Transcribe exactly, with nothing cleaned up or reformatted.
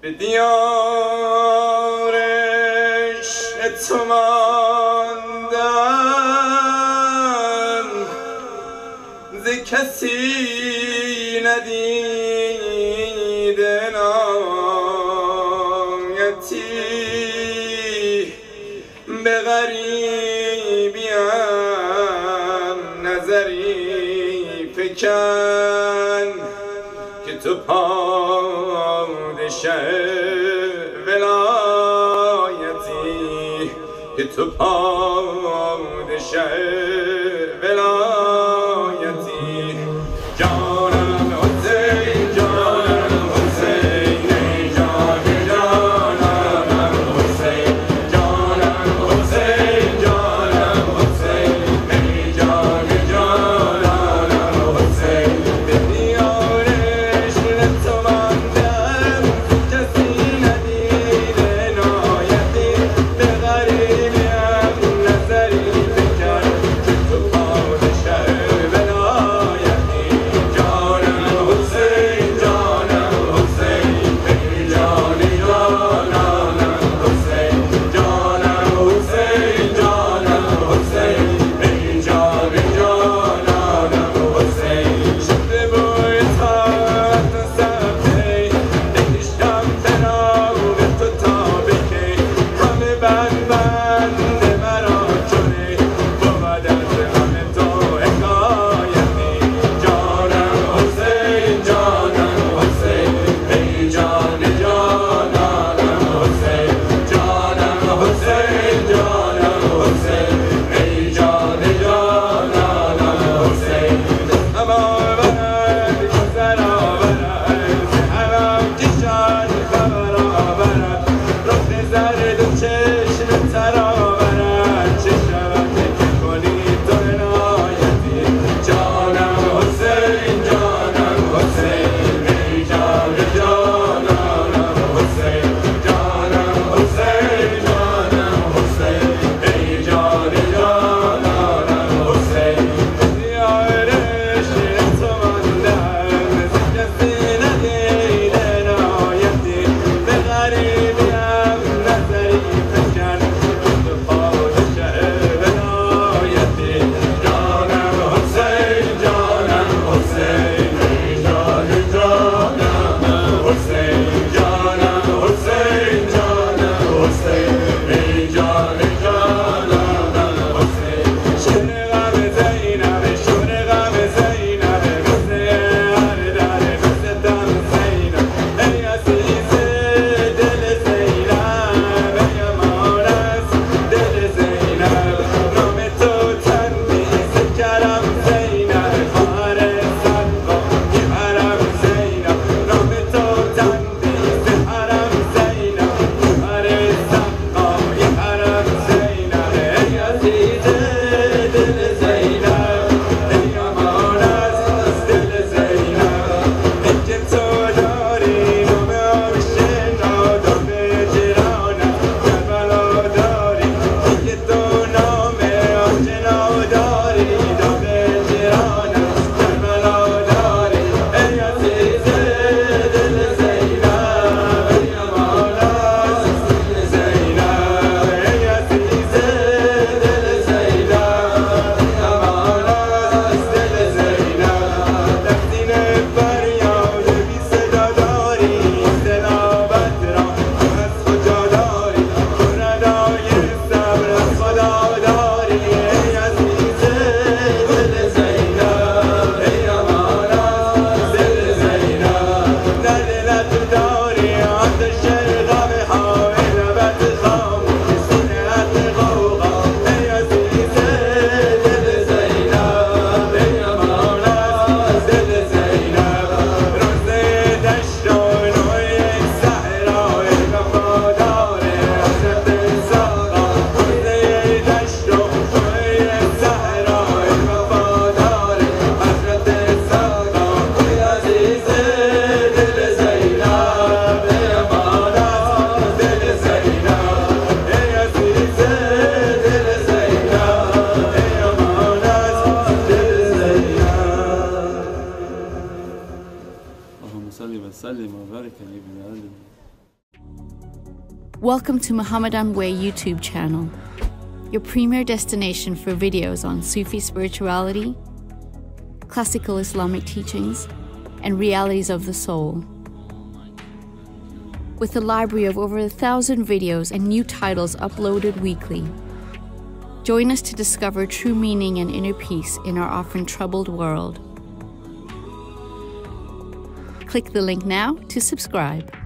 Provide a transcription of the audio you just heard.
به دیار عشق تو ماندم ز کسی ندیده نایتی به غریبیم نظری فکن که تو پادشه ولایتی که تو پادشه ولایتی جانم حسین جانم حسین ای جان جانم حسین جانم حسین جانم حسین ای جان جانم حسین به دیار عشق تو ماندم کسی ندیده نایتی به غریبیم نظری بکن که Welcome to Muhammadan Way YouTube channel, your premier destination for videos on Sufi spirituality, classical Islamic teachings, and realities of the soul. With a library of over a thousand videos and new titles uploaded weekly. Join us to discover true meaning and inner peace in our often troubled world. Click the link now to subscribe.